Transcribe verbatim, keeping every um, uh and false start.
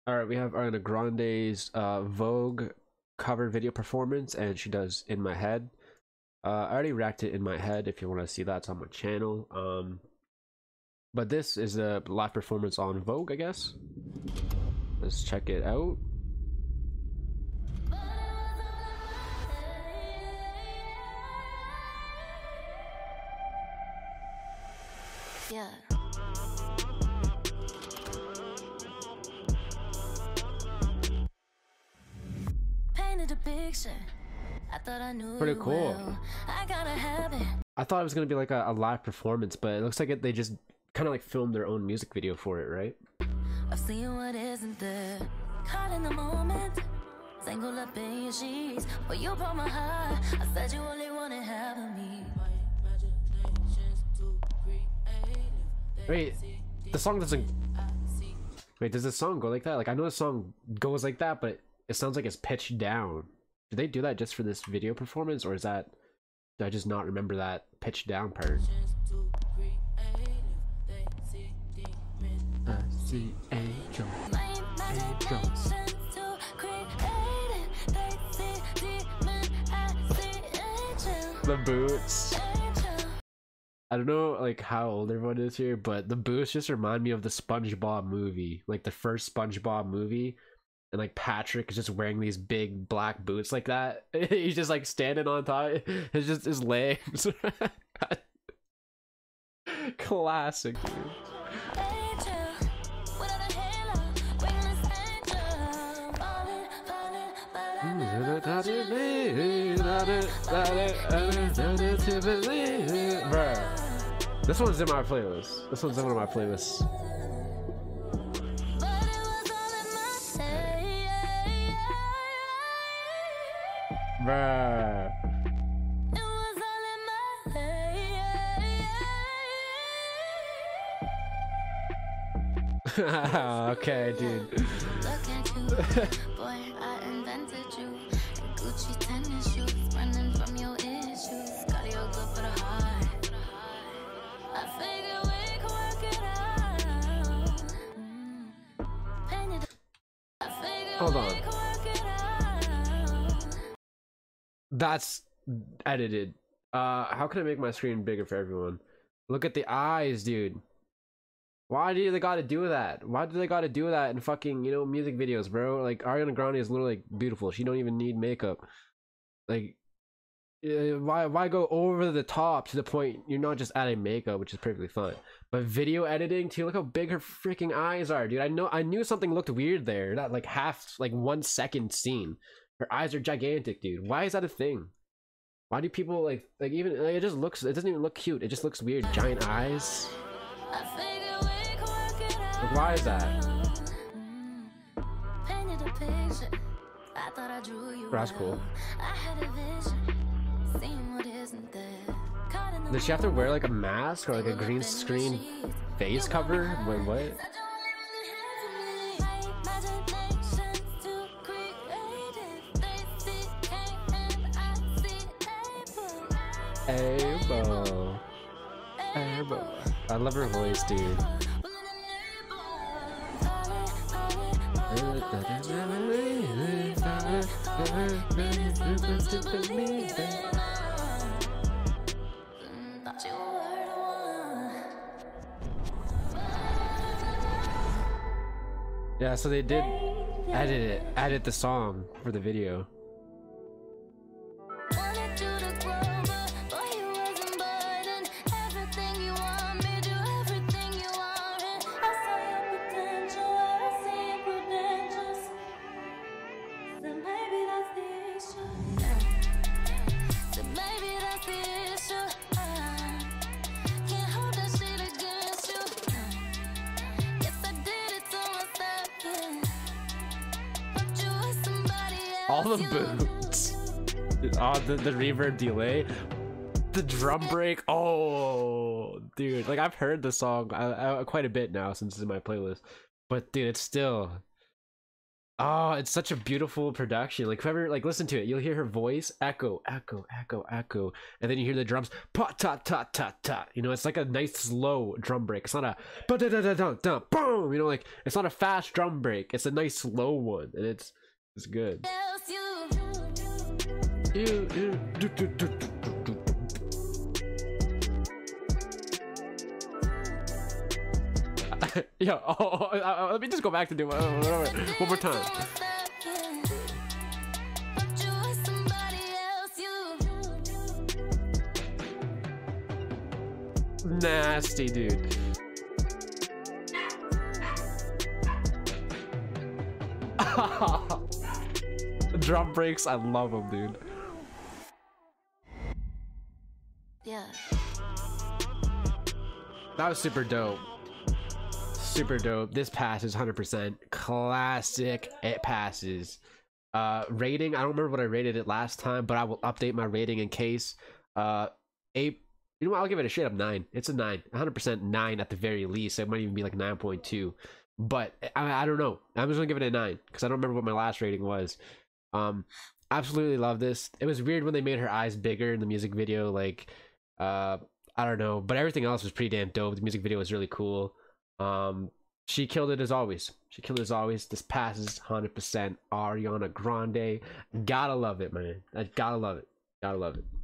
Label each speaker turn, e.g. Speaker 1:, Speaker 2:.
Speaker 1: All right, we have Ariana Grande's uh, Vogue cover video performance, and she does "In My Head." Uh, I already reacted "In My Head." If you want to see that, it's on my channel. Um, but this is a live performance on Vogue, I guess. Let's check it out.
Speaker 2: Yeah. Painted a picture. I thought I knew.
Speaker 1: Pretty cool.
Speaker 2: Well. I gotta have it.
Speaker 1: I thought it was gonna be like a, a live performance, but it looks like it, they just kind of like filmed their own music video for it, right?
Speaker 2: I've seen what isn't there. Caught in the moment. Tangled up in your sheets. But you broke my heart. I said you only wanted half of me.
Speaker 1: Wait, the song doesn't. Wait, does the song go like that? Like, I know the song goes like that, but it sounds like it's pitched down. Did they do that just for this video performance, or is that? Did I just not remember that pitched down part? I see angel, angel. The boots. I don't know like how old everyone is here, but the boots just remind me of the SpongeBob movie, like the first SpongeBob movie, and like Patrick is just wearing these big black boots like that. He's just like standing on top. It's just his legs. Classic, dude. Bruh. This one's in my playlist. This one's in one of my playlists. Bruh. Okay, dude. Boy, I invented you. Gucci tennis shoes, running from your issues. Cardio good for the heart. I figure we can work it out. Hold on. That's edited. Uh, how can I make my screen bigger for everyone? Look at the eyes, dude. Why do they gotta do that? Why do they gotta do that in fucking, you know, music videos, bro? Like, Ariana Grande is literally like, beautiful. She don't even need makeup. Like, uh, why why go over the top to the point you're not just adding makeup, which is perfectly fine. But video editing too, look how big her freaking eyes are, dude. I know I knew something looked weird there. That like half, like one second scene. Her eyes are gigantic, dude. Why is that a thing? Why do people like, like even, like, it just looks, it doesn't even look cute. It just looks weird. Giant eyes. Like, why is that? That's cool. Does she have to wear like a mask or like a green screen face cover? Wait, what? Abo. Abo. I love her voice, dude. Yeah, so they did edit it, edit the song for the video. All the boots, oh, the, the reverb delay, the drum break. Oh, dude, like I've heard the song I, I, quite a bit now since it's in my playlist, but dude, it's still Oh, it's such a beautiful production. Like whoever like listen to it, you'll hear her voice echo, echo, echo, echo, and then you hear the drums pa ta ta ta ta. You know, it's like a nice slow drum break. It's not a ba da da da da da boom. You know, like it's not a fast drum break. It's a nice slow one, and it's it's good. Ew, ew, do, do, do, do, do, do. Yo, oh, oh, oh, oh, let me just go back to do uh, whatever. One more time. Nasty, dude. Drum breaks, I love them, dude.
Speaker 2: Yeah.
Speaker 1: That was super dope. Super dope. This passes one hundred percent. Classic. It passes. Uh, rating, I don't remember what I rated it last time, but I will update my rating in case. Uh, eight. You know what? I'll give it a straight up nine. It's a nine. one hundred percent nine at the very least. It might even be like nine point two. But I, I don't know. I'm just gonna give it a nine because I don't remember what my last rating was. Um, absolutely love this. It was weird when they made her eyes bigger in the music video. Like, uh, I don't know, but everything else was pretty damn dope. The music video was really cool. Um, she killed it as always. She killed it as always. This passes one hundred percent. Ariana Grande. Gotta love it, man. I gotta love it. Gotta love it.